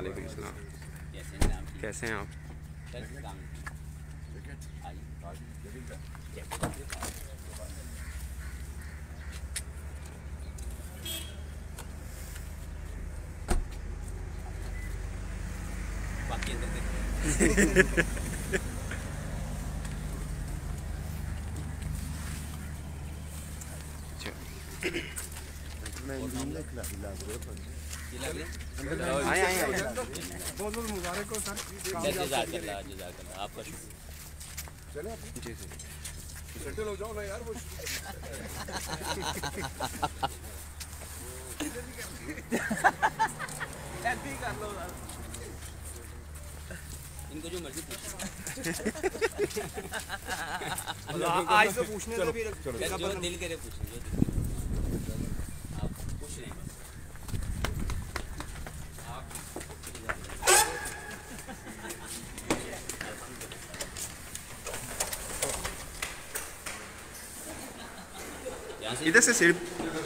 वालेकुम सलाम। कैसे हैं आप? बहुत बहुत मुबारक हो सर। जज़ाकल्लाह आपका शुक्र। चले जी जी सेटल हो जाओ ना यार। वो कर लो इनको जो मर्जी पूछो। आज तो पूछने दो फिर जो दिल करे पूछो, जो दिल करे। आप पूछ रहे हैं इधर से सिर्फ